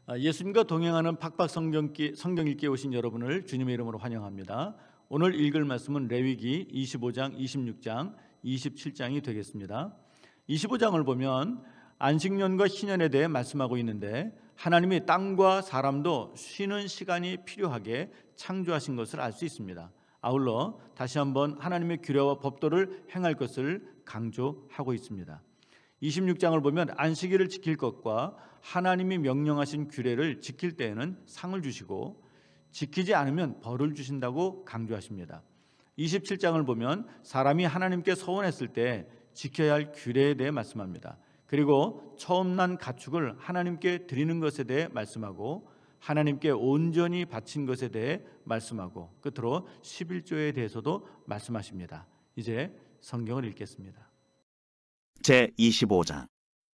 예수님과 동행하는 팍팍 성경 읽기에 오신 여러분을 주님의 이름으로 환영합니다. 오늘 읽을 말씀은 레위기 25장, 26장, 27장이 되겠습니다. 25장을 보면 안식년과 희년에 대해 말씀하고 있는데 하나님이 땅과 사람도 쉬는 시간이 필요하게 창조하신 것을 알 수 있습니다. 아울러 다시 한번 하나님의 규례와 법도를 행할 것을 강조하고 있습니다. 26장을 보면 안식일을 지킬 것과 하나님이 명령하신 규례를 지킬 때에는 상을 주시고 지키지 않으면 벌을 주신다고 강조하십니다. 27장을 보면 사람이 하나님께 서원했을 때 지켜야 할 규례에 대해 말씀합니다. 그리고 처음 난 가축을 하나님께 드리는 것에 대해 말씀하고 하나님께 온전히 바친 것에 대해 말씀하고 끝으로 11조에 대해서도 말씀하십니다. 이제 성경을 읽겠습니다. 제25장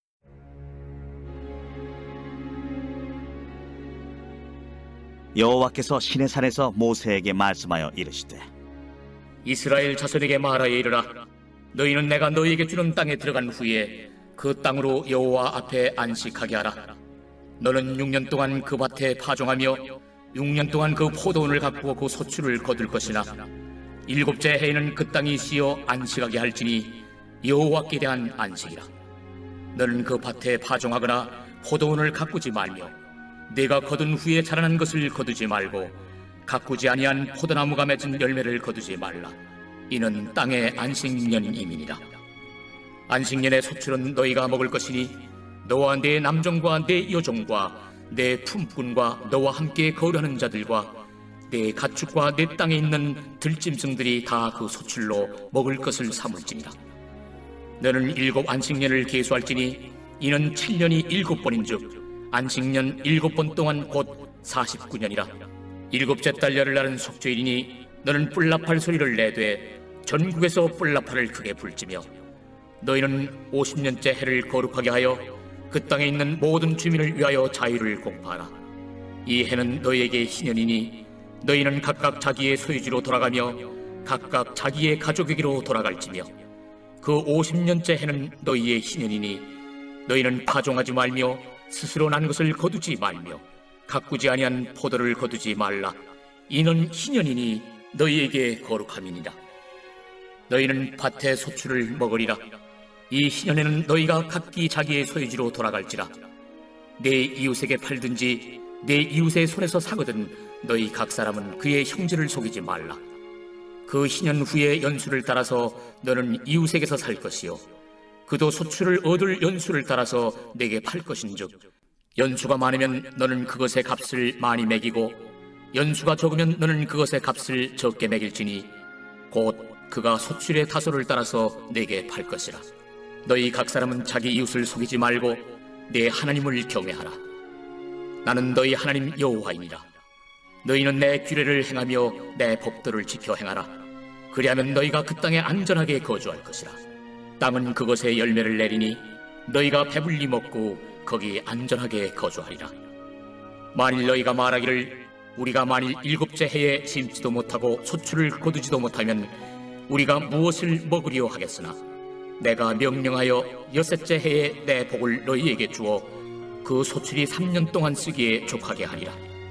여호와께서 시내산에서 모세에게 말씀하여 이르시되 이스라엘 자손에게 말하여 이르라. 너희는 내가 너희에게 주는 땅에 들어간 후에 그 땅으로 여호와 앞에 안식하게 하라. 너는 6년 동안 그 밭에 파종하며 6년 동안 그 포도원을 가꾸어 그 소출을 거둘 것이나 7째 해에는 그 땅이 쉬어 안식하게 할지니 여호와께 대한 안식이라. 너는 그 밭에 파종하거나 포도원을 가꾸지 말며 네가 거둔 후에 자라난 것을 거두지 말고 가꾸지 아니한 포도나무가 맺은 열매를 거두지 말라. 이는 땅의 안식년임이니라. 안식년의 소출은 너희가 먹을 것이니 너와 네 남종과 네 여종과 네 품꾼과 너와 함께 거류하는 자들과 네 가축과 네 땅에 있는 들짐승들이 다 그 소출로 먹을 것을 삼을지니라. 너는 7 안식년을 계수할지니 이는 7년이 7번인즉 안식년 7번 동안 곧 49년이라. 7째 달 열흘날은 속죄일이니 너는 뿔나팔 소리를 내되 전국에서 뿔나팔을 크게 불지며 너희는 50년째 해를 거룩하게 하여 그 땅에 있는 모든 주민을 위하여 자유를 공포하라. 이 해는 너희에게 희년이니 너희는 각각 자기의 소유지로 돌아가며 각각 자기의 가족에게로 돌아갈지며 그 50년째 해는 너희의 희년이니 너희는 파종하지 말며 스스로 난 것을 거두지 말며 가꾸지 아니한 포도를 거두지 말라. 이는 희년이니 너희에게 거룩함이니라. 너희는 밭의 소출을 먹으리라. 이 희년에는 너희가 각기 자기의 소유지로 돌아갈지라. 내 이웃에게 팔든지 내 이웃의 손에서 사거든 너희 각 사람은 그의 형제를 속이지 말라. 그 희년 후에 연수를 따라서 너는 이웃에게서 살 것이요 그도 소출을 얻을 연수를 따라서 내게 팔 것인즉 연수가 많으면 너는 그것의 값을 많이 매기고 연수가 적으면 너는 그것의 값을 적게 매길지니 곧 그가 소출의 다소를 따라서 내게 팔 것이라. 너희 각 사람은 자기 이웃을 속이지 말고 내 하나님을 경외하라. 나는 너희 하나님 여호와이니라. 너희는 내 규례를 행하며 내 법도를 지켜 행하라. 그리하면 너희가 그 땅에 안전하게 거주할 것이라. 땅은 그것의 열매를 내리니 너희가 배불리 먹고 거기 안전하게 거주하리라. 만일 너희가 말하기를 우리가 만일 7째 해에 심지도 못하고 소출을 거두지도 못하면 우리가 무엇을 먹으리요 하겠으나 내가 명령하여 6째 해에 내 복을 너희에게 주어 그 소출이 3년 동안 쓰기에 족하게 하리라.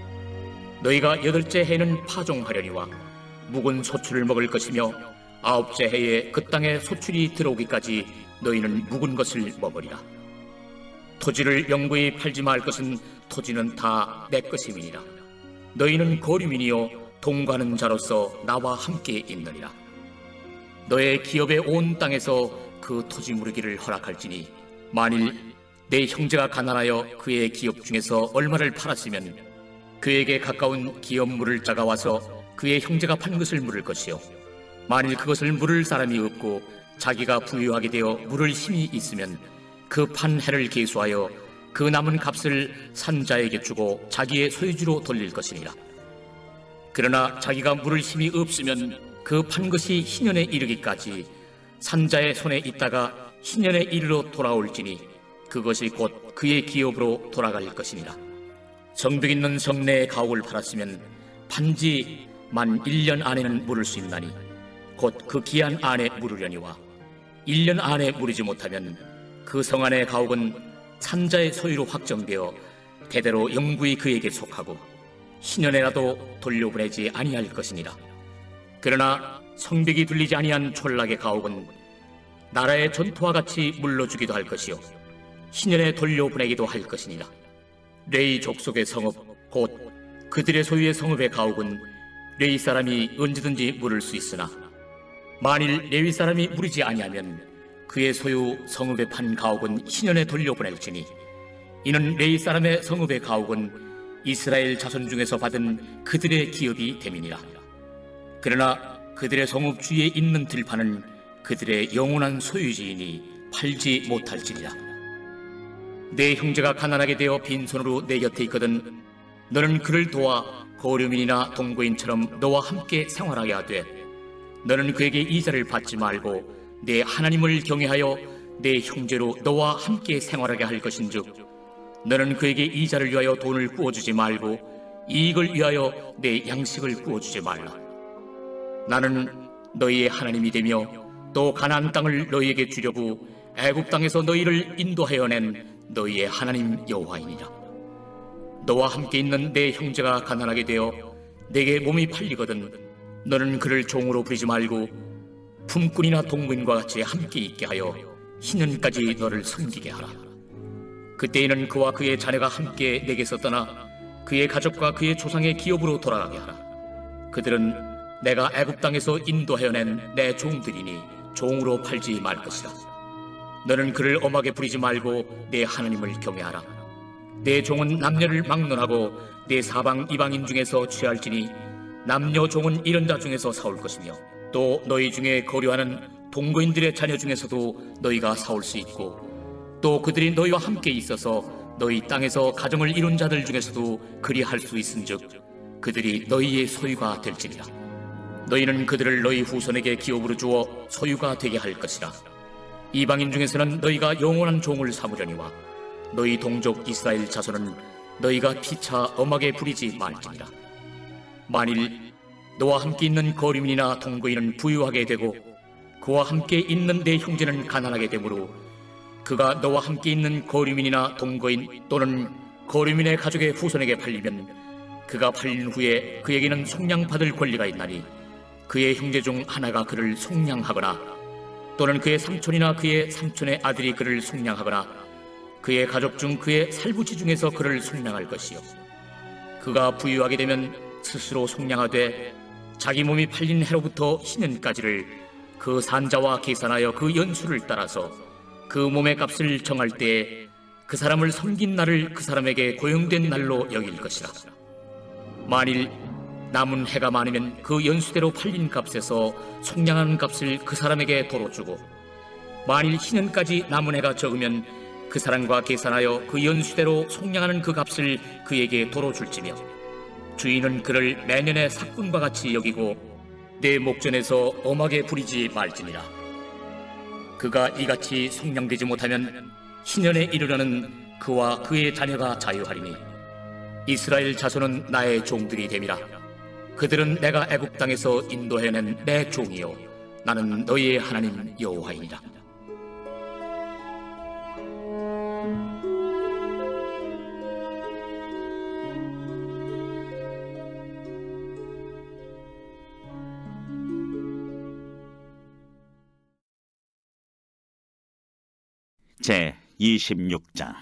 너희가 8째 해에는 파종하려니와 묵은 소출을 먹을 것이며 9째 해에 그 땅에 소출이 들어오기까지 너희는 묵은 것을 먹으리라. 토지를 영구히 팔지 말 것은 토지는 다 내 것임이니라. 너희는 거류민이요 동거하는 자로서 나와 함께 있느니라. 너의 기업의 온 땅에서 그 토지 무르기를 허락할지니 만일 내 형제가 가난하여 그의 기업 중에서 얼마를 팔았으면 그에게 가까운 기업 물을 자가 와서 그의 형제가 판 것을 물을 것이요 만일 그것을 물을 사람이 없고 자기가 부유하게 되어 물을 힘이 있으면 그 판 해를 계수하여 그 남은 값을 산자에게 주고 자기의 소유지로 돌릴 것이니라. 그러나 자기가 물을 힘이 없으면 그 판 것이 희년에 이르기까지 산자의 손에 있다가 희년에 이르러 돌아올지니 그것이 곧 그의 기업으로 돌아갈 것이니라. 성벽 있는 성내의 가옥을 팔았으면 판지 만 1년 안에는 물을 수 있나니 곧 그 기한 안에 물으려니와 1년 안에 물이지 못하면 그 성 안의 가옥은 산자의 소유로 확정되어 대대로 영구히 그에게 속하고 희년에라도 돌려보내지 아니할 것이니라. 그러나 성벽이 둘리지 아니한 촌락의 가옥은 나라의 전토와 같이 물러주기도 할 것이요 희년에 돌려보내기도 할 것이니라. 레위 족속의 성읍 곧 그들의 소유의 성읍의 가옥은 레위 사람이 언제든지 물을 수 있으나 만일 레위 사람이 물이지 아니하면 그의 소유 성읍에 판 가옥은 희년에 돌려보낼지니 이는 레위 사람의 성읍의 가옥은 이스라엘 자손 중에서 받은 그들의 기업이 됨이니라. 그러나 그들의 성읍 주위에 있는 들판은 그들의 영원한 소유지이니 팔지 못할지니라. 내 형제가 가난하게 되어 빈손으로 내 곁에 있거든 너는 그를 도와 고려민이나 동거인처럼 너와 함께 생활하게 하되 너는 그에게 이자를 받지 말고 내 하나님을 경외하여 내 형제로 너와 함께 생활하게 할 것인즉 너는 그에게 이자를 위하여 돈을 구워주지 말고 이익을 위하여 내 양식을 구워주지 말라. 나는 너희의 하나님이 되며 또 가나안 땅을 너희에게 주려고 애굽 땅에서 너희를 인도하여 낸 너희의 하나님 여호와이니라. 너와 함께 있는 내 형제가 가난하게 되어 내게 몸이 팔리거든 너는 그를 종으로 부리지 말고 품꾼이나 동거인과 같이 함께 있게 하여 희년까지 너를 섬기게 하라. 그때에는 그와 그의 자녀가 함께 내게서 떠나 그의 가족과 그의 조상의 기업으로 돌아가게 하라. 그들은 내가 애굽 땅에서 인도하여 낸 내 종들이니 종으로 팔지 말 것이라. 너는 그를 엄하게 부리지 말고 내 하나님을 경외하라. 내 종은 남녀를 막론하고 내 사방 이방인 중에서 취할지니 남녀 종은 이런 자 중에서 사올 것이며 또 너희 중에 거류하는 동거인들의 자녀 중에서도 너희가 사올 수 있고 또 그들이 너희와 함께 있어서 너희 땅에서 가정을 이룬 자들 중에서도 그리할 수 있은즉 그들이 너희의 소유가 될지니라. 너희는 그들을 너희 후손에게 기업으로 주어 소유가 되게 할 것이라. 이방인 중에서는 너희가 영원한 종을 삼으려니와 너희 동족 이스라엘 자손은 너희가 피차 엄하게 부리지 말지니라. 만일 너와 함께 있는 거류민이나 동거인은 부유하게 되고 그와 함께 있는 내 형제는 가난하게 되므로 그가 너와 함께 있는 거류민이나 동거인 또는 거류민의 가족의 후손에게 팔리면 그가 팔린 후에 그에게는 속량받을 권리가 있나니 그의 형제 중 하나가 그를 속량하거나 또는 그의 삼촌이나 그의 삼촌의 아들이 그를 속량하거나 그의 가족 중 그의 살부치 중에서 그를 속량할 것이요 그가 부유하게 되면 스스로 속량하되 자기 몸이 팔린 해로부터 희년까지를 그 산자와 계산하여 그 연수를 따라서 그 몸의 값을 정할 때에 그 사람을 섬긴 날을 그 사람에게 고용된 날로 여길 것이라. 만일 남은 해가 많으면 그 연수대로 팔린 값에서 속량한 값을 그 사람에게 도로 주고 만일 희년까지 남은 해가 적으면 그 사람과 계산하여 그 연수대로 속량하는 그 값을 그에게 도로 줄지며 주인은 그를 매년의 삭군과 같이 여기고 내 목전에서 엄하게 부리지 말지니라. 그가 이같이 속량되지 못하면 희년에 이르려는 그와 그의 자녀가 자유하리니 이스라엘 자손은 나의 종들이 됨이라. 그들은 내가 애굽 땅에서 인도해낸 내 종이요 나는 너희의 하나님 여호와이니라. 제 26장.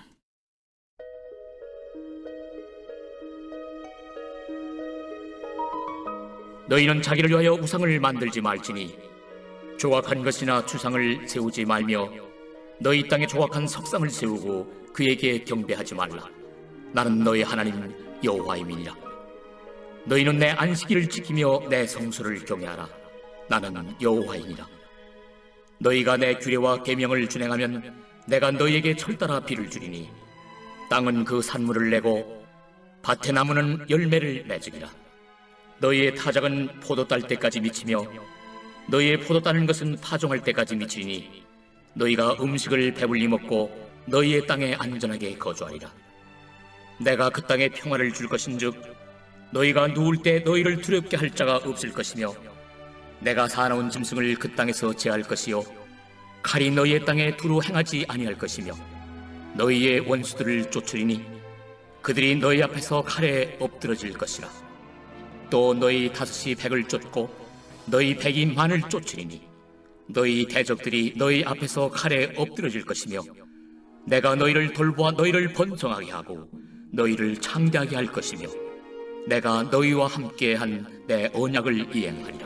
너희는 자기를 위하여 우상을 만들지 말지니 조각한 것이나 주상을 세우지 말며 너희 땅에 조각한 석상을 세우고 그에게 경배하지 말라. 나는 너희 하나님 여호와임이니라. 너희는 내 안식일을 지키며 내 성소를 경외하라. 나는 여호와이니라. 너희가 내 규례와 계명을 준행하면 내가 너희에게 철따라 비를 주리니 땅은 그 산물을 내고 밭의 나무는 열매를 맺으리라. 너희의 타작은 포도 딸 때까지 미치며 너희의 포도 따는 것은 파종할 때까지 미치니 너희가 음식을 배불리 먹고 너희의 땅에 안전하게 거주하리라. 내가 그 땅에 평화를 줄 것인즉 너희가 누울 때 너희를 두렵게 할 자가 없을 것이며 내가 사나운 짐승을 그 땅에서 제할 것이요 칼이 너희의 땅에 두루 행하지 아니할 것이며 너희의 원수들을 쫓으리니 그들이 너희 앞에서 칼에 엎드러질 것이라. 또 너희 다섯이 백을 쫓고 너희 백이 만을 쫓으리니 너희 대적들이 너희 앞에서 칼에 엎드러질 것이며 내가 너희를 돌보아 너희를 번성하게 하고 너희를 창대하게 할 것이며 내가 너희와 함께 한 내 언약을 이행하리라.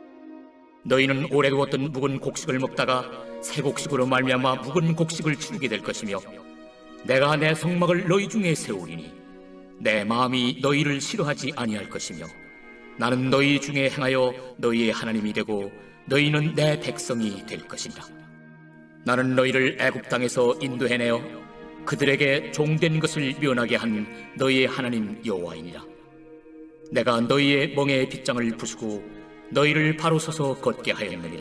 너희는 오래 두었던 묵은 곡식을 먹다가 새 곡식으로 말미암아 묵은 곡식을 치르게 될 것이며 내가 내 성막을 너희 중에 세우리니 내 마음이 너희를 싫어하지 아니할 것이며 나는 너희 중에 행하여 너희의 하나님이 되고 너희는 내 백성이 될 것이라. 나는 너희를 애굽 땅에서 인도해내어 그들에게 종된 것을 면하게 한 너희의 하나님 여호와이니라. 내가 너희의 멍에의 빗장을 부수고 너희를 바로 서서 걷게 하였느니라.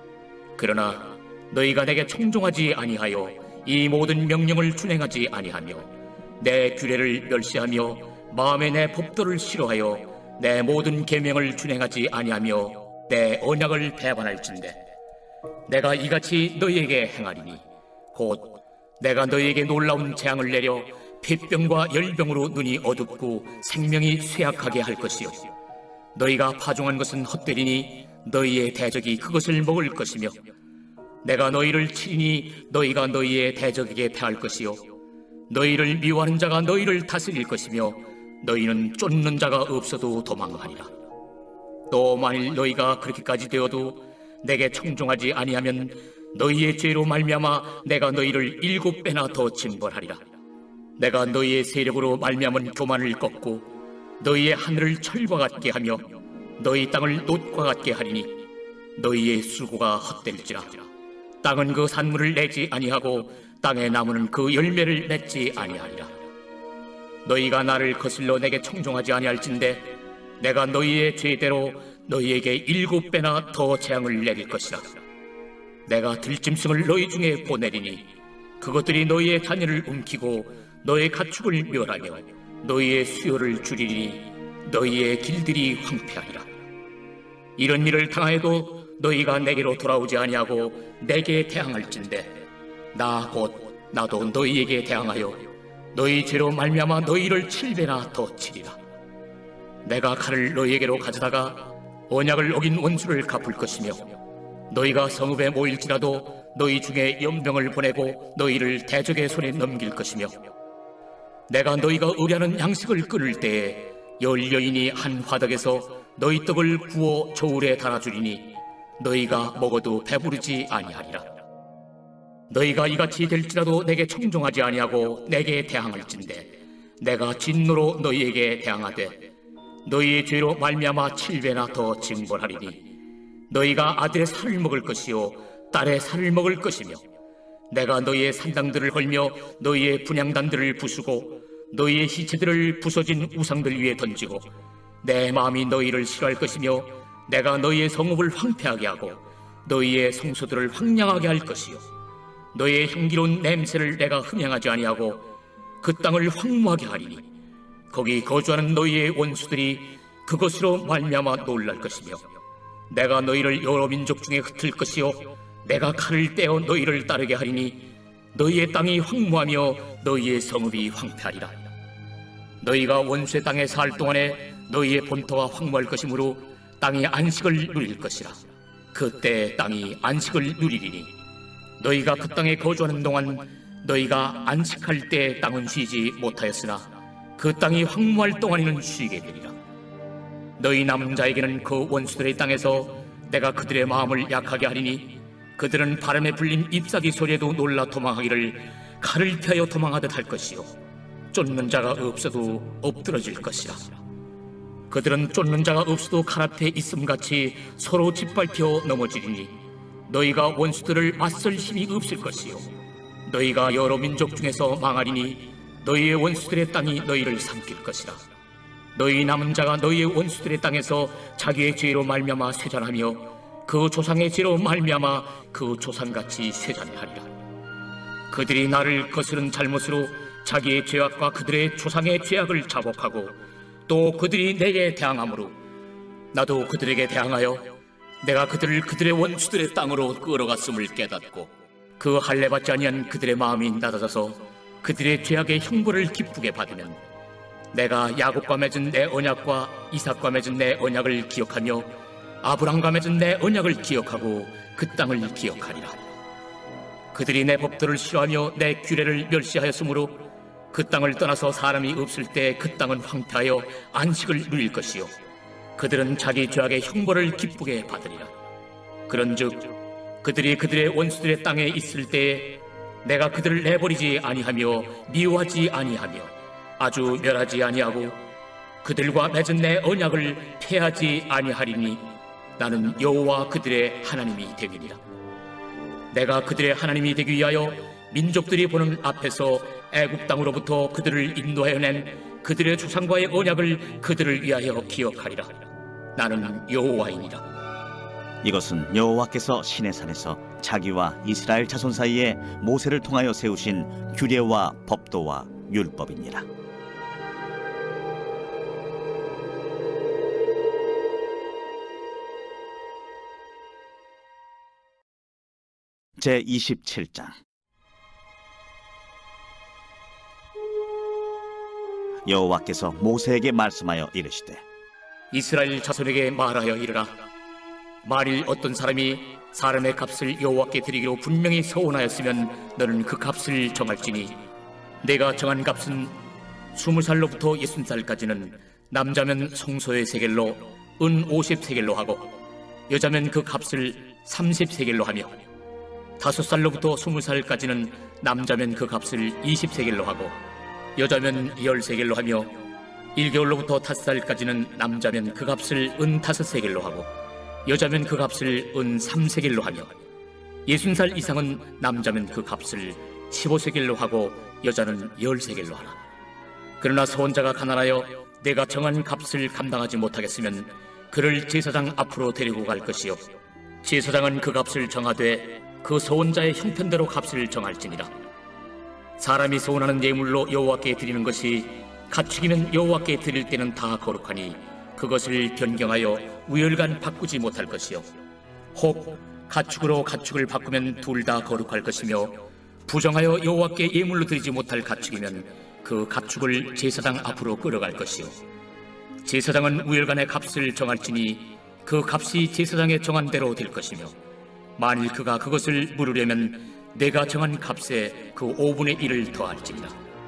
그러나 너희가 내게 청종하지 아니하여 이 모든 명령을 준행하지 아니하며 내 규례를 멸시하며 마음에 내 법도를 싫어하여 내 모든 계명을 준행하지 아니하며 내 언약을 배반할진대 내가 이같이 너희에게 행하리니 곧 내가 너희에게 놀라운 재앙을 내려 폐병과 열병으로 눈이 어둡고 생명이 쇠약하게 할 것이요 너희가 파종한 것은 헛되리니 너희의 대적이 그것을 먹을 것이며 내가 너희를 치리니 너희가 너희의 대적에게 패할 것이요 너희를 미워하는 자가 너희를 다스릴 것이며 너희는 쫓는 자가 없어도 도망하리라. 또 만일 너희가 그렇게까지 되어도 내게 청종하지 아니하면 너희의 죄로 말미암아 내가 너희를 7배나 더 징벌하리라. 내가 너희의 세력으로 말미암은 교만을 꺾고 너희의 하늘을 철과 같게 하며 너희 땅을 놋과 같게 하리니 너희의 수고가 헛될지라. 땅은 그 산물을 내지 아니하고 땅의 나무는 그 열매를 맺지 아니하리라. 너희가 나를 거슬러 내게 청종하지 아니할진대 내가 너희의 죄대로 너희에게 7배나 더 재앙을 내릴 것이라. 내가 들짐승을 너희 중에 보내리니 그것들이 너희의 자녀를 움키고 너의 가축을 멸하며 너희의 수요를 줄이니 너희의 길들이 황폐하리라. 이런 일을 당하여도 너희가 내게로 돌아오지 아니하고 내게 대항할진대 나 곧 나도 너희에게 대항하여 너희 죄로 말미암아 너희를 7배나 더 치리라. 내가 칼을 너희에게로 가져다가 언약을 어긴 원수를 갚을 것이며 너희가 성읍에 모일지라도 너희 중에 연병을 보내고 너희를 대적의 손에 넘길 것이며 내가 너희가 의뢰하는 양식을 끊을 때에 열 여인이 한 화덕에서 너희 떡을 구워 저울에 달아주리니 너희가 먹어도 배부르지 아니하리라. 너희가 이같이 될지라도 내게 청종하지 아니하고 내게 대항할진대 내가 진노로 너희에게 대항하되 너희의 죄로 말미암아 7배나 더 징벌하리니 너희가 아들의 살을 먹을 것이요 딸의 살을 먹을 것이며 내가 너희의 산당들을 헐며 너희의 분향단들을 부수고 너희의 시체들을 부서진 우상들 위에 던지고 내 마음이 너희를 싫어할 것이며 내가 너희의 성읍을 황폐하게 하고 너희의 성소들을 황량하게 할 것이요 너희의 향기로운 냄새를 내가 흠양하지 아니하고 그 땅을 황무하게 하리니 거기 거주하는 너희의 원수들이 그것으로 말미암아 놀랄 것이며 내가 너희를 여러 민족 중에 흩을 것이요 내가 칼을 떼어 너희를 따르게 하리니 너희의 땅이 황무하며 너희의 성읍이 황폐하리라. 너희가 원수의 땅에 살 동안에 너희의 본토가 황무할 것이므로 땅이 안식을 누릴 것이라. 그때 땅이 안식을 누리리니 너희가 그 땅에 거주하는 동안 너희가 안식할 때 땅은 쉬지 못하였으나 그 땅이 황무할 동안에는 쉬게 되리라. 너희 남은 자에게는 그 원수들의 땅에서 내가 그들의 마음을 약하게 하리니 그들은 바람에 불린 잎사귀 소리에도 놀라 도망하기를 칼을 피하여 도망하듯 할 것이요 쫓는 자가 없어도 엎드러질 것이라. 그들은 쫓는 자가 없어도 칼 앞에 있음같이 서로 짓밟혀 넘어지리니 너희가 원수들을 맞설 힘이 없을 것이요 너희가 여러 민족 중에서 망하리니 너희의 원수들의 땅이 너희를 삼킬 것이라. 너희 남은 자가 너희의 원수들의 땅에서 자기의 죄로 말미암아 쇠잔하며 그 조상의 죄로 말미암아 그 조상같이 쇠잔하리라. 그들이 나를 거스른 잘못으로 자기의 죄악과 그들의 조상의 죄악을 자복하고 또 그들이 내게 대항하므로 나도 그들에게 대항하여 내가 그들을 그들의 원수들의 땅으로 끌어갔음을 깨닫고 그 할례받지 아니한 그들의 마음이 낮아져서 그들의 죄악의 형벌을 기쁘게 받으면 내가 야곱과 맺은 내 언약과 이삭과 맺은 내 언약을 기억하며 아브람과 맺은 내 언약을 기억하고 그 땅을 기억하리라. 그들이 내 법도를 싫어하며 내 규례를 멸시하였으므로 그 땅을 떠나서 사람이 없을 때 그 땅은 황폐하여 안식을 누릴 것이요 그들은 자기 죄악의 형벌을 기쁘게 받으리라. 그런즉 그들이 그들의 원수들의 땅에 있을 때에 내가 그들을 내버리지 아니하며 미워하지 아니하며 아주 멸하지 아니하고 그들과 맺은 내 언약을 폐하지 아니하리니 나는 여호와 그들의 하나님이 되리니라. 내가 그들의 하나님이 되기 위하여 민족들이 보는 앞에서 애굽 땅으로부터 그들을 인도하여 낸 그들의 조상과의 언약을 그들을 위하여 기억하리라. 나는 여호와이니라. 이것은 여호와께서 시내산에서 자기와 이스라엘 자손 사이에 모세를 통하여 세우신 규례와 법도와 율법이니라. 제27장. 여호와께서 모세에게 말씀하여 이르시되 이스라엘 자손에게 말하여 이르라. 만일 어떤 사람이 사람의 값을 여호와께 드리기로 분명히 서원하였으면 너는 그 값을 정할지니 내가 정한 값은 20살로부터 60살까지는 남자면 성소의 세겔로 은 50세겔로 하고 여자면 그 값을 30세겔로 하며 5살로부터 20살까지는 남자면 그 값을 20세겔로 하고 여자면 10세겔로 하며 1개월로부터 5살까지는 남자면 그 값을 은 5세겔로 하고 여자면 그 값을 은 3세겔로 하며 60살 이상은 남자면 그 값을 15세겔로 하고 여자는 10세겔로 하라. 그러나 서원자가 가난하여 내가 정한 값을 감당하지 못하겠으면 그를 제사장 앞으로 데리고 갈 것이요 제사장은 그 값을 정하되 그 서원자의 형편대로 값을 정할지니라. 사람이 서원하는 예물로 여호와께 드리는 것이 가축이면 여호와께 드릴 때는 다 거룩하니 그것을 변경하여 우열간 바꾸지 못할 것이요 혹 가축으로 가축을 바꾸면 둘 다 거룩할 것이며 부정하여 여호와께 예물로 드리지 못할 가축이면 그 가축을 제사장 앞으로 끌어갈 것이요 제사장은 우열간의 값을 정할지니 그 값이 제사장의 정한 대로 될 것이며 만일 그가 그것을 물으려면 내가 정한 값에 그 5분의 1을 더할지니라.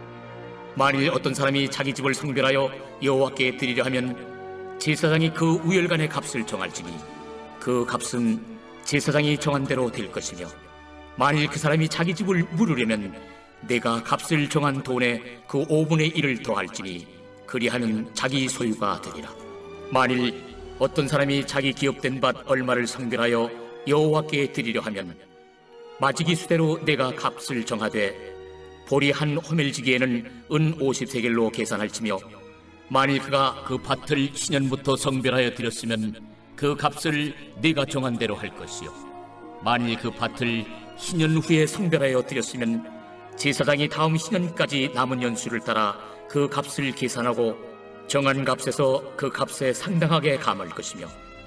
만일 어떤 사람이 자기 집을 성별하여 여호와께 드리려 하면 제사장이 그 우열간의 값을 정할지니 그 값은 제사장이 정한 대로 될 것이며 만일 그 사람이 자기 집을 물으려면 내가 값을 정한 돈에 그 5분의 1을 더할지니 그리하면 자기 소유가 되리라. 만일 어떤 사람이 자기 기업된 밭 얼마를 성별하여 여호와께 드리려 하면 마지기 수대로 내가 값을 정하되 보리 한 호멜지기에는 은 50세겔로 계산할지며 만일 그가 그 밭을 신년부터 성별하여 드렸으면 그 값을 네가 정한 대로 할 것이요 만일 그 밭을 신년 후에 성별하여 드렸으면 제사장이 다음 신년까지 남은 연수를 따라 그 값을 계산하고 정한 값에서 그 값에 상당하게 감할 것이며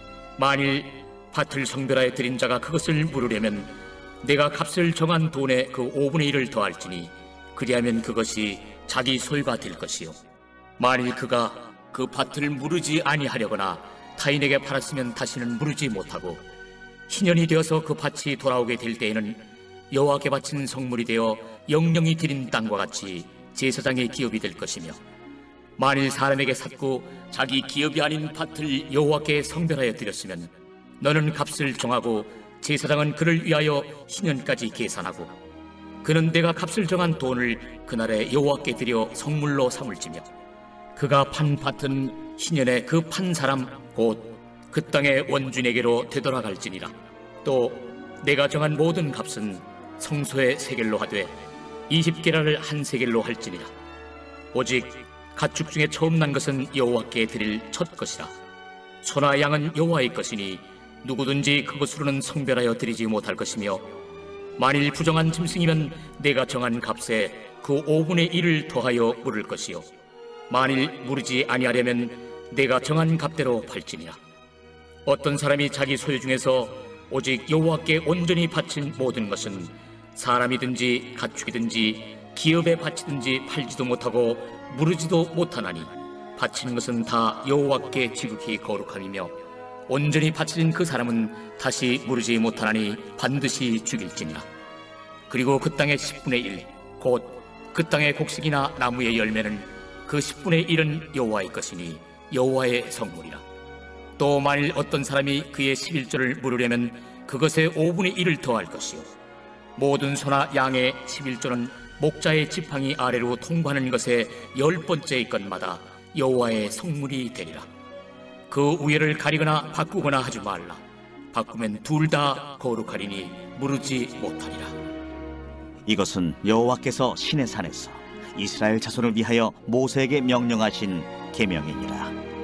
만일 밭을 성별하여 드린 자가 그것을 물으려면 내가 값을 정한 돈에 그 5분의 1을 더할지니 그리하면 그것이 자기 소유가 될 것이요 만일 그가 그 밭을 무르지 아니하려거나 타인에게 팔았으면 다시는 무르지 못하고 신년이 되어서 그 밭이 돌아오게 될 때에는 여호와께 바친 성물이 되어 영영이 드린 땅과 같이 제사장의 기업이 될 것이며 만일 사람에게 샀고 자기 기업이 아닌 밭을 여호와께 성별하여 드렸으면 너는 값을 정하고 제사장은 그를 위하여 신년까지 계산하고 그는 내가 값을 정한 돈을 그날에 여호와께 드려 성물로 삼을지며 그가 판 밭은 신년에 그 판 사람 곧 그 땅의 원주인에게로 되돌아갈지니라. 또 내가 정한 모든 값은 성소의 세겔로 하되 20게라를 한 세겔로 할지니라. 오직 가축 중에 처음 난 것은 여호와께 드릴 첫 것이라. 소나 양은 여호와의 것이니 누구든지 그것으로는 성별하여 드리지 못할 것이며 만일 부정한 짐승이면 내가 정한 값에 그 5분의 1을 더하여 물을 것이요 만일 무르지 아니하려면 내가 정한 값대로 팔지니라. 어떤 사람이 자기 소유 중에서 오직 여호와께 온전히 바친 모든 것은 사람이든지 가축이든지 기업에 바치든지 팔지도 못하고 무르지도 못하나니 바치는 것은 다 여호와께 지극히 거룩함이며 온전히 바쳐진 그 사람은 다시 무르지 못하나니 반드시 죽일지니라. 그리고 그 땅의 10분의 1 곧 그 땅의 곡식이나 나무의 열매는 그 10분의 1은 여호와의 것이니 여호와의 성물이라. 또 만일 어떤 사람이 그의 11조를 물으려면 그것의 5분의 1을 더할 것이요 모든 소나 양의 11조는 목자의 지팡이 아래로 통과하는 것의 10번째의 것마다 여호와의 성물이 되리라. 그 우열을 가리거나 바꾸거나 하지 말라. 바꾸면 둘 다 거룩하리니 무르지 못하리라. 이것은 여호와께서 시내산에서 이스라엘 자손을 위하여 모세에게 명령하신 계명이니라.